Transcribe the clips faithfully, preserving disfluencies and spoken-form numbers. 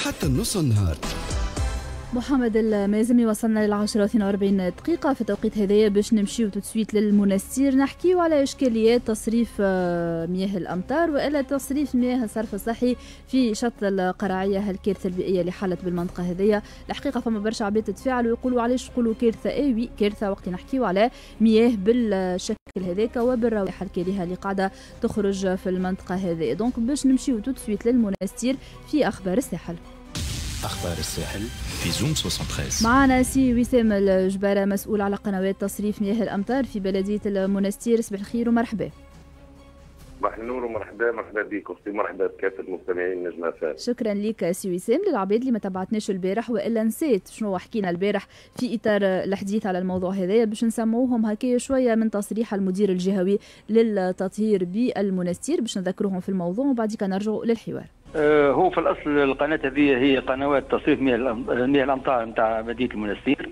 حتى النص النهار. محمد المازمي، وصلنا للعشرة واثنين وأربعين دقيقة في التوقيت هذايا باش نمشيو تسويت للمنستير نحكيو على إشكاليات تصريف مياه الأمطار وإلا تصريف مياه الصرف الصحي في شط القرعية. هالكارثة البيئية اللي حلت بالمنطقة هذيا الحقيقة فما برشا عباد تتفاعلوا ويقولوا علاش نقولوا كارثة؟ اي كارثة وقت نحكيو على مياه بالشكل هذاك وبالروائح الكريهة اللي قاعدة تخرج في المنطقة هذيا. دونك باش نمشيو تسويت للمنستير في أخبار الساحل. أخبار الساحل في زوم ثلاثة وستين. معنا سي وسام الجبارة مسؤول على قنوات تصريف مياه الأمطار في بلدية المنستير. صباح الخير ومرحبا. صباح النور ومرحبا. مرحبا بك اختي، مرحبا بكافة المستمعين نجم فات. شكرا لك سي وسام. للعباد اللي ما تبعتناش البارح والا نسيت شنو حكينا البارح في اطار الحديث على الموضوع هذايا باش نسموهم هكايا شويه من تصريح المدير الجهوي للتطهير بالمنستير باش نذكروهم في الموضوع وبعد كده نرجعوا للحوار. هو في الاصل القناه هذه هي قنوات تصريف مياه مياه الامطار نتاع مدينه المنستير،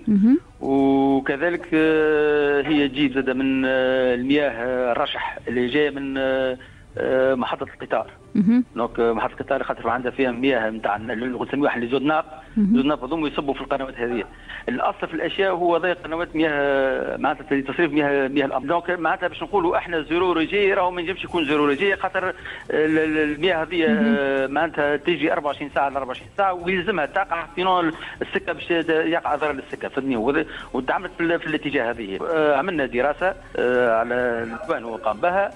وكذلك هي تجيب زاد من المياه الرشح اللي جايه من محطه القطار. دونك محطه القطار خاطر عندها فيها مياه نتاع اللي نسميوها احنا زود ناب، زود ناب هذوما يصبوا في القنوات هذه. الاصل في الاشياء هو ضيق قنوات مياه معناتها تصريف مياه مياه الامطار. دونك معناتها باش نقولوا احنا زيرو رجي راهو ما ينجمش يكون زيرو رجي خاطر المياه هذه معناتها تجي أربعة وعشرين ساعه ل أربعة وعشرين ساعه ويلزمها تقع في السكه باش يقع ضرر للسكه فهمتني. وتعملت في الاتجاه هذه. عملنا دراسه على الديوان وقام بها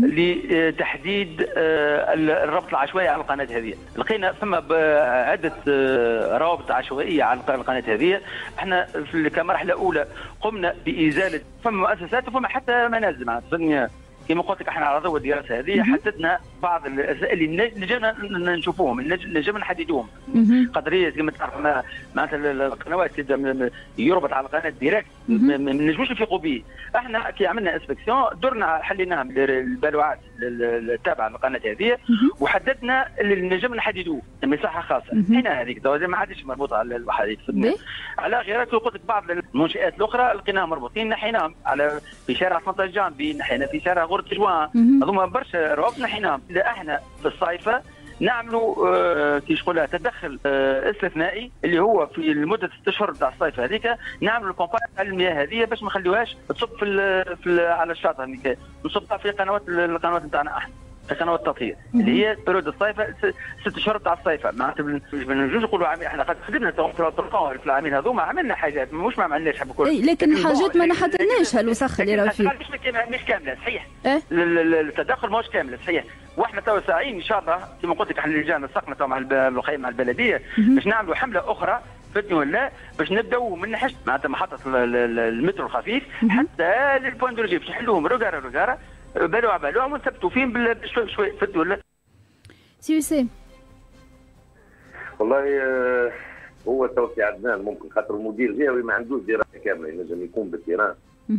لتحديد الربط العشوائي على القناه هذه. لقينا ثم عده روابط عشوائيه على القناه هذه. احنا كمرحله اولى قمنا بازاله فما مؤسسات وفما حتى منازل معناتها كما قلت لك احنا على ضوء الدراسه هذه حددنا بعض الاسئله اللي نجمنا نشوفوهم نجمنا نحددوهم. قدريه كما تعرف معناتها القنوات يربط على القناه ديريكت ما نجموش نفيقوا به. احنا كي عملنا انسبكسيون درنا حليناها البالوعات التابعه للقناه هذه وحددنا اللي نجم نحددوه مساحه خاصه. هنا هذيك ما عادش مربوطه على الوحدات على غيرها. قلت لك بعض المنشات الاخرى لقيناها مربوطين نحيناهم على في شارع ثمانية عشر جانبي نحينا في شارع غرة جوان هذوما برشا روابط نحيناهم. احنا في الصيفه نعملوا آه كيش نقولها تدخل آه استثنائي اللي هو في لمده ست اشهر تاع الصيف هذيك نعملوا الكومباكت على المياه هذه باش ما نخليوهاش تصب في, ال في ال على الشاطئ نصبها في قنوات القنوات نتاعنا احنا قنوات التطهير اللي هي بريود الصيفه ست اشهر تاع الصيفه. معناتها ما نجوش نقولوا احنا قد خدمنا في العامين هذوما عملنا حاجات مش ما عملناش حب كل. اي لكن الحاجات ما نحددناش هالوسخ اللي راهو فيه مش كامله صحيح. إيه؟ التدخل ماهوش كامل صحيح. واحنا تو ساعين ان شاء الله كما قلت لك احنا اللجان نسقنا تو مع مع البلديه باش نعملوا حمله اخرى فتني ولا باش نبداو من حش معناتها محطه المترو الخفيف حتى للبوان دولوجي باش نحلوهم روكارا روكارا بالوع بالوع ونثبتوا فيهم بشوي بشوي فتني ولا. سي وسام والله هو تو في عدنان ممكن خاطر المدير جهوي ما عندوش دراسه كامله ينجم يكون بالتيران.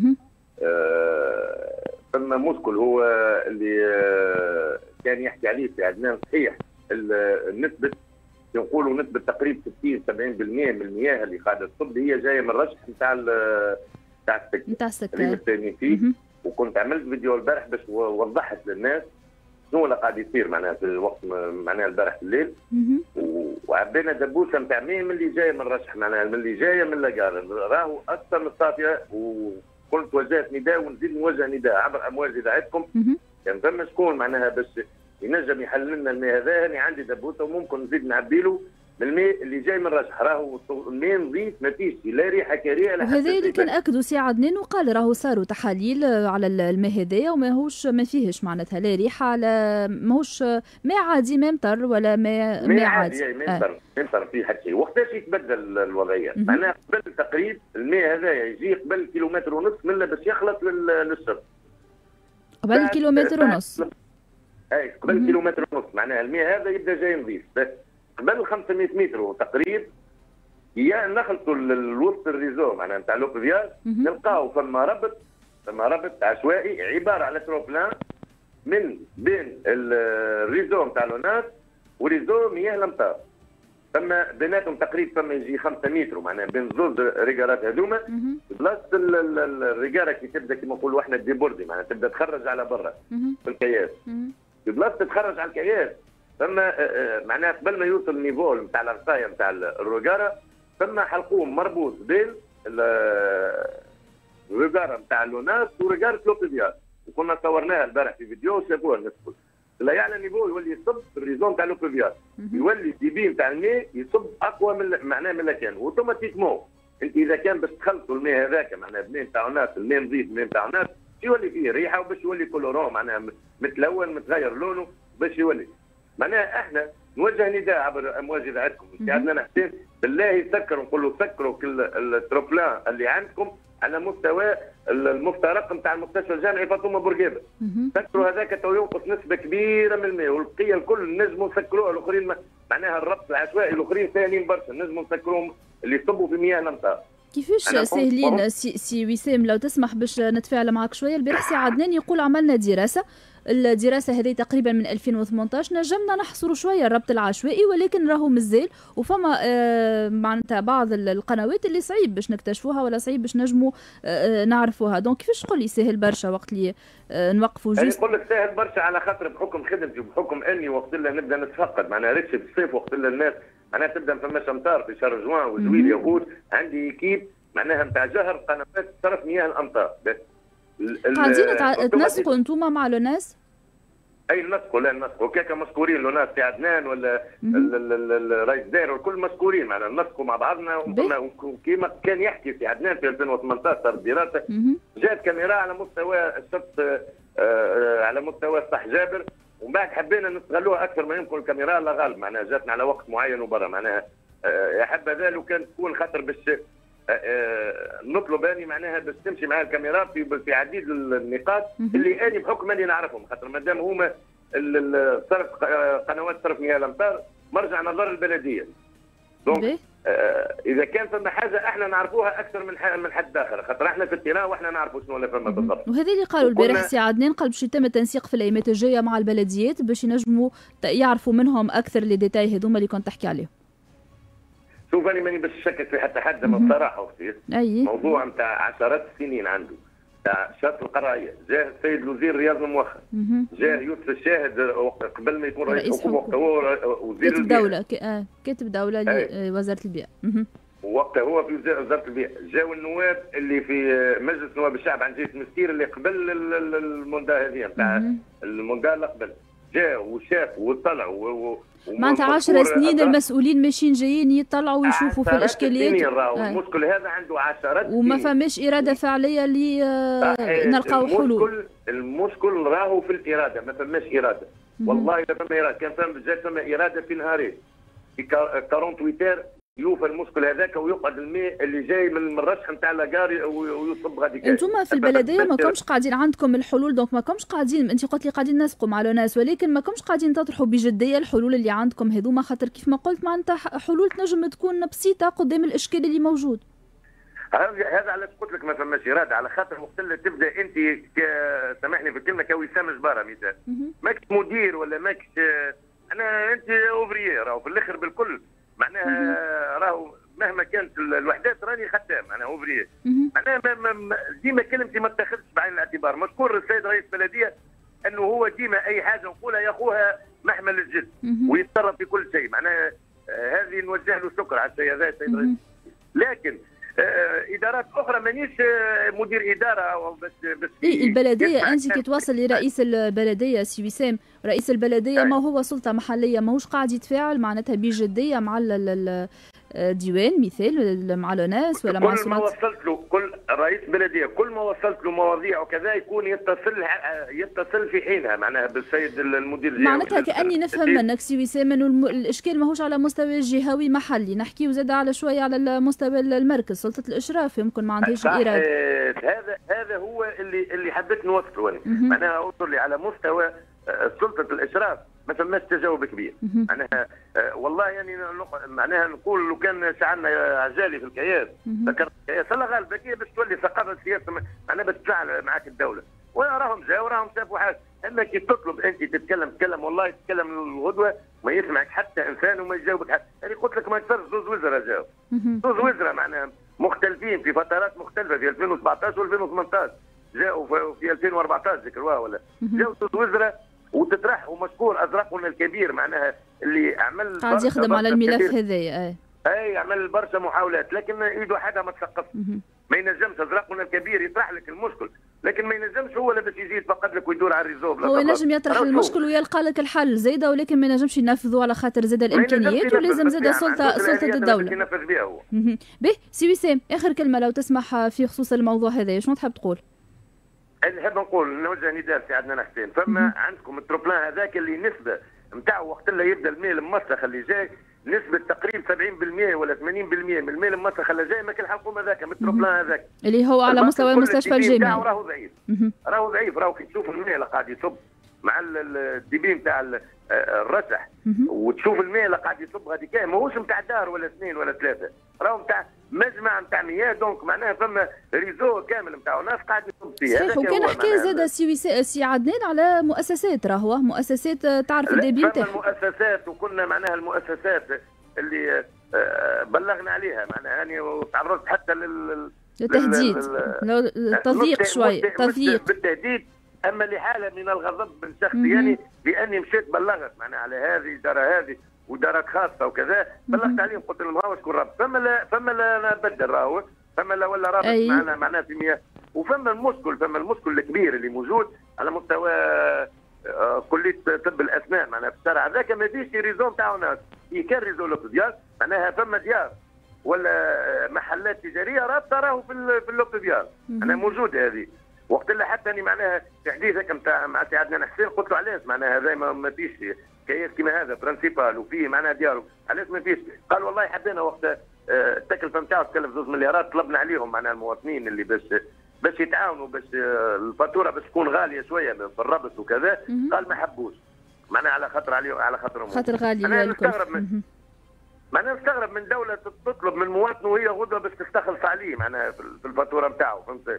فما مشكل هو اللي كان يحكي عليه في عدنان صحيح النسبة نقولوا نسبة تقريبا ستين سبعين بالمئة من المياه اللي قاعدة تصب هي جاية من الرشح نتاع نتاع السكة نتاع السكة اللي مستنيين فيه. وكنت عملت فيديو البارح باش وضحت للناس شنو اللي قاعد يصير معناها في الوقت معناها البارح في الليل. وعبينا دبوسه نتاع مين من اللي جايه من الرشح معناها من اللي جايه من لاكار راهو اكثر من الصافيه. وقلت وجهت نداء ونزيد نوجه نداء عبر امواج اذاعتكم كان فما شكون معناها باش ينجم يحل لنا الماء هذا. انا عندي دبوسه وممكن نزيد نعبي له من الماء اللي جاي من الرشح راهو الماء نظيف ما فيش لا ريحه كريهه لا حتى. وهذا اللي كان اكدوا سي عدنان وقال راهو صاروا تحاليل على الماء هذايا وماهوش ما فيهش معناتها لا ريحه على ماهوش ماء عادي ما مطر ولا ماء ماء عادي. عادي ما مطر ما مطر فيه حتى شيء. وقتاش يتبدل الوضعيه؟ معناها قبل تقريب الماء هذايا يجي قبل كيلومتر ونص منه باش يخلط للشرب. قبل كيلومتر ونص. اي قبل كيلومتر ونص معناها الماء هذا يبدا جاي نظيف. بس قبل خمسمئة متر تقريبا يا نخلطوا الوسط الريزو معناها نتاع لوبفياج نلقاو فما ربط فما ربط عشوائي عباره على تروبلان من بين الريزو نتاع لوناس وريزو مياه الامطار. فما بيناتهم تقريبا فما يجي خمسة متر معناها بين زوج ريجارات هذوما. بلاصه الريجاره كي تبدا كيما نقولوا احنا ديبوردي معناها تبدا تخرج على برا في الكياس. في بلاصه تتخرج على الكياس ثم معناها قبل ما يوصل النيفو نتاع الرقايه نتاع الروجاره ثم حلقوم مربوط بين الروجاره نتاع لوناس ورجاره لوبيديار، وكنا صورناها البارح في فيديو وشافوها الناس الكل. لا يعلى نيفو يولي يصب في الريزون نتاع لوبيديار، يولي الديبي نتاع الماء يصب اقوى من معناها من كان، اوتوماتيكمون انت اذا كان باش تخلطوا الماء هذاك معناها الماء نتاع الناس، الماء نظيف الماء نتاع الناس يولي فيه ريحه وباش يولي كولورون معناها متلون متغير لونه باش يولي. معناها احنا نوجه نداء عبر امواج اذاعتكم سيادنا حسين بالله سكروا نقولوا سكروا كل التروبلان اللي عندكم على مستوى المفترق نتاع المستشفى الجامعي فاطمه بورقيبه. سكروا هذاك تو ينقص نسبه كبيره من الماء والبقيه الكل نجموا نسكروها، الاخرين معناها الربط العشوائي الاخرين ساهلين برشا نجموا نسكروهم اللي يصبوا في مياه الامطار. كيفاش ساهلين سي, سي وسام لو تسمح باش نتفاعل معك شويه؟ البارح سي عدنان يقول عملنا دراسه، الدراسه هذه تقريبا من ألفين وثمانطاش نجمنا نحصروا شويه الربط العشوائي ولكن راهو مازال وفما آه معناتها بعض القنوات اللي صعيب باش نكتشفوها ولا صعيب باش نجموا آه نعرفوها. دونك كيفاش تقول لي ساهل برشا وقت اللي آه نوقفوا جوست؟ نقول لك ساهل برشا على خاطر بحكم خدمتي وبحكم اني وقت اللي نبدا نتفقد معناها ريتش في الصيف وقت اللي الناس معناها تبدا ما فماش امطار في شهر جوان وجويلية وغوت، عندي كيب معناها نتاع جهر قنوات صرف مياه الامطار. قاعدين تنسقوا انتم مع الناس؟ اي نسقوا لا نسقوا كيكا مسكورين لو ناس في عدنان ولا الرئيس الدائري والكل مسكورين معنا نسقوا مع بعضنا وكيما كان يحكي في عدنان في ألفين وثمانطاش صارت دراسه جات كاميرا على مستوى الشط على مستوى الصح جابر ومن بعد حبينا نستغلوها اكثر ما يمكن الكاميرا لا غالب معناها جاتنا على وقت معين وبرا معناها يا حبذا لو كان تكون خاطر باش نطلب اني معناها باش تمشي معها الكاميرا في في عديد النقاط اللي اني بحكم اني نعرفهم خاطر مادام هما صرف قنوات صرف مياه الامطار مرجع نظر البلديه. دونك آه اذا كان فما حاجه احنا نعرفوها اكثر من من حد اخر خاطر احنا في التيران واحنا نعرفوا شنو اللي فما بالضبط. وهذا اللي قالوا البارح سي عدنان، قال باش يتم التنسيق في الايامات الجايه مع البلديات باش ينجموا يعرفوا منهم اكثر لي ديتاي هذوما اللي كنت تحكي عليهم. شوف انا ماني باش نشكك في حتى حد من الصراحه اختي. اي موضوع نتاع عشرات السنين عنده تاع شاط القرايه، جاه السيد الوزير رياض الموخر، جاه يوسف الشاهد قبل ما يكون رئيس حكومه وقتها هو وزير كاتب دوله آه. كاتب دوله لوزاره البيئه. وقتها هو في وزاره البيئه، جاوا النواب اللي في مجلس نواب الشعب عن جهه مستير اللي قبل المندا هذه نتاع المندا اللي قبل، جاء وشاف وطلع و معناتها عشر سنين المسؤولين ماشيين جايين يطلعوا ويشوفوا في الاشكاليات. آه. المشكل هذا عنده عشرات وما فماش اراده فعليه اللي نلقاو حلول. المشكل راهو في الاراده، ما فماش اراده. والله اذا فما اراده كان فما جات فما اراده في نهارين في ثمانية وأربعين يوفى المشكل هذاك ويقعد الماء اللي جاي من الرشح نتاع لاكاري ويصب غادي. انتم في البلديه ما كومش قاعدين عندكم الحلول، دونك ما كومش قاعدين، انت قلت لي قاعدين نسقوا مع الناس ولكن ما كومش قاعدين تطرحوا بجديه الحلول اللي عندكم هذوما، خاطر كيف ما قلت معناتها حلول تنجم تكون بسيطه قدام الاشكال اللي موجود. هذا علاش قلت لك ما فماش اراده، على خاطر وقت اللي تبدا انت سامحني في الكلمه كوسام جباره مثال ماكش مدير ولا ماكش انا انت اوفريير او في الاخر بالكل معناها راهو مهما كانت الوحدات راني خدام انا اوفريير معناها ديما كلمتي ما تاخذش بعين الاعتبار. مشكور السيد رئيس البلديه انه هو ديما اي حاجه نقولها ياخوها محمل الجد ويتصرف في كل شيء معناها آه هذه نوجه له شكر على الشيء هذا السيد رئيس. لكن آه ادارات اخرى مانيش آه مدير اداره او بس بس إيه البلديه انت كي توصل لرئيس البلديه سي وسام، رئيس البلديه ما هو سلطه محليه ماهوش قاعد يتفاعل معناتها بجديه مع الديوان مثال مع الناس ولا مع كل ما وصلت له كل رئيس بلديه كل ما وصلت له مواضيع وكذا يكون يتصل يتصل في حينها معناها بالسيد المدير معناتها كاني نفهم منك سي وسام انه الاشكال ماهوش على مستوى جهوي محلي، نحكيو زاد على شويه على المستوى المركز سلطه الاشراف يمكن ما عندهاش الاراده. هذا هذا هو اللي اللي حبيت نوصله انا معناها اوصل لي على مستوى سلطه الاشراف ما فماش تجاوب كبير معناها آه والله يعني معناها نقول لو كان شعلنا عجالي في الكياس ذكرت الكياس الله غالب هي باش تولي ثقافه السياسه معناها باش تفعل معك الدوله وراهم جاوا وراهم شافوا حاجه. اما كي تطلب انت تتكلم تتكلم والله تتكلم الغدوه ما يسمعك حتى انسان وما يجاوبك حتى. يعني قلت لك ما يكثرش زوز وزراء جاوا زوز وزراء معناها مختلفين في فترات مختلفه في ألفين وسبعطاش وألفين وثمانطاش جاوا في ألفين وأربعطاش ذكروها ولا جاوا زوز وزراء وتطرح ومشكور ازرقنا الكبير معناها اللي عمل قاعد يخدم على الملف هذايا. اي اي عمل برشا محاولات لكن ايد وحدها ما تسقطش. ما ينجمش ازرقنا الكبير يطرح لك المشكل، لكن ما ينجمش هو باش يجي يتفقد لك ويدور على الريزو. هو ينجم يطرح المشكل ويلقى لك الحل زيده، ولكن ما ينجمش ينفذوا على خاطر زاد الامكانيات ولازم زاد سلطه سلطه الدوله. ينفذ بها هو. به سي وسام، اخر كلمه لو تسمح في خصوص الموضوع هذا، شنو تحب تقول؟ نحب نقول نوجه نداء في عدنان حسين، فما عندكم التروبلان هذاك اللي نسبه نتاعو وقت اللي يبدا الماء المسخ اللي جاي نسبة تقريبا سبعين بالمئة ولا ثمانين بالمئة من الماء المسخ اللي جاي ما كان الحلقوم هذاك من التروبلان هذاك اللي هو على مستوى المستشفى الجامعي. راهو ضعيف راهو ضعيف راهو كي تشوف الماء اللي قاعد يصب مع الديبي نتاع الرشح وتشوف الماء اللي قاعد يصب هذيك ماهوش نتاع دار ولا اثنين ولا ثلاثة، راهو نتاع مجمع نتاع مياه، دونك معناها فما ريزو كامل نتاع ناس قاعد يصب فيه. صحيح، وكان حكى زاد سي سي عدنان على مؤسسات، راهو مؤسسات تعرف الديبي نتاعها. فما المؤسسات وكنا معناها المؤسسات اللي بلغنا عليها معناها يعني وتعرضت حتى لل للتهديد التضييق شوي تضييق بالتهديد، اما لحاله من الغضب من شخصي يعني باني مشيت بلغت معناها على هذه دار هذه ودارات خاصه وكذا، بلغت عليهم قلت لهم هاو شكون رابط، فما لا فما لا نبدل راهو فما لا ولا رابط أي. معنا معناها في مياه، وفما المشكل فما المشكل الكبير اللي موجود على مستوى كليه طب الاسنان معناها في الشارع هذاك ما فيش ريزون تاعو ناس كان ريزو لوبيديال معناها فما ديار ولا محلات تجاريه رابطه راهو في في اللوبيديال انا موجود هذه وقت اللي حتى اني معناها في حديثك نتاع مع سي عدنان حسين قلت له علاش معناها هذا ما فيش كياس كيما هذا برانسيبال وفيه معناها ديارو علاش ما فيش؟ قال والله حبينا وقت التكلفه نتاعو تكلف زوج مليارات طلبنا عليهم معناها المواطنين اللي باش باش يتعاونوا باش الفاتوره باش تكون غاليه شويه في الربط وكذا، قال ما حبوش معناها على خاطر عليهم على خاطرهم خاطر غاليه. انا نستغرب من معناها نستغرب من دوله تطلب من مواطن وهي غدوه باش تستخلص عليه معناها في الفاتوره نتاعو فهمت؟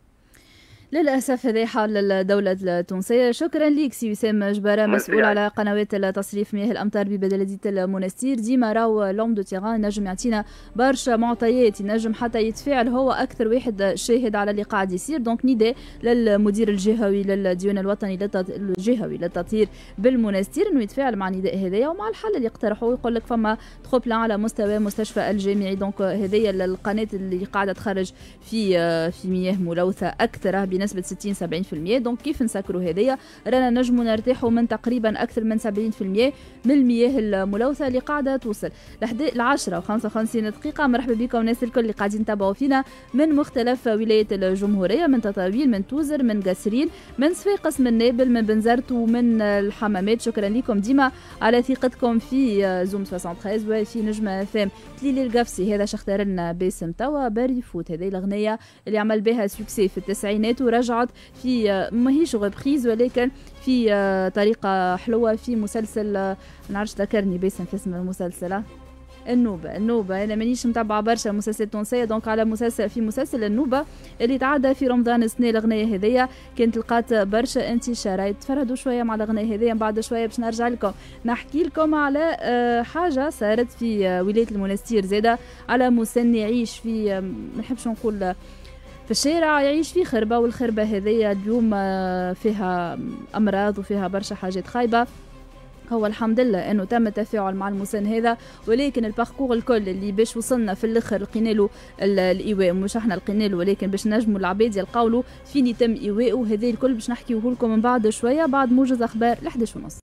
للأسف هذا حال الدولة التونسية. شكرا لك سي وسام جبارة، مسؤول على قنوات تصريف مياه الأمطار ببلدية المنستير. ديما راهو لوم دو تيغان نجم يعطينا برشا معطيات، ينجم حتى يتفاعل هو أكثر واحد شاهد على اللي قاعد يصير. دونك نداء للمدير الجهوي للديوان الوطني الجهوي للتطهير بالمنستير انه يتفاعل مع النداء هذايا ومع الحل اللي اقترحوه. يقول لك فما تخوبلان على مستوى مستشفى الجامعي، دونك هذيا القناة اللي قاعدة تخرج في في مياه ملوثة أكثر بنسبة ستين سبعين بالمئة. دونك كيف نسكروا هذايا؟ رانا نجموا نرتاحوا من تقريبا أكثر من سبعين بالمئة من المياه الملوثة اللي قاعدة توصل لحد العشرة وخمسة وخمسين دقيقة. مرحبا بكم الناس الكل اللي قاعدين تتابعوا فينا من مختلف ولايات الجمهورية، من تطاويل، من توزر، من قاسرين، من صفاقس، من نابل، من بنزرت ومن الحمامات. شكرا لكم ديما على ثقتكم في زوم ثلاثة وثلاثين وفي نجمة فام. تليلي القفصي هذا شختار لنا باسم توا باري فوت، هذه الأغنية اللي عمل بها سوكسي في التسعينات ورجعت في ماهيش غبخيز ولكن في طريقة حلوة في مسلسل ما نعرفش ذكرني باسم في اسم المسلسل النوبة. النوبة أنا مانيش متابعة برشا مسلسلات تونسية، دونك على مسلسل في مسلسل النوبة اللي تعدى في رمضان السنة الأغنية هذيا كانت لقات برشا انتشار. تفردوا شوية مع الأغنية هذيا، بعد شوية باش نرجع لكم نحكي لكم على حاجة صارت في ولاية المنستير زادة على مسن يعيش في ما نحبش نقول في الشارع، يعيش في خربة، والخربة هذيا اليوم فيها أمراض وفيها برشا حاجات خايبة. هو الحمد لله انه تم التفاعل مع المسن هذا، ولكن الباركور الكل اللي باش وصلنا في الاخر لقينا له الايواء، مش احنا لقينا له ولكن باش نجموا العباد يلقاو له فين يتم ايواءه. هذا الكل باش نحكيه لكم من بعد شويه بعد موجز اخبار ل إحدى عشر ونص.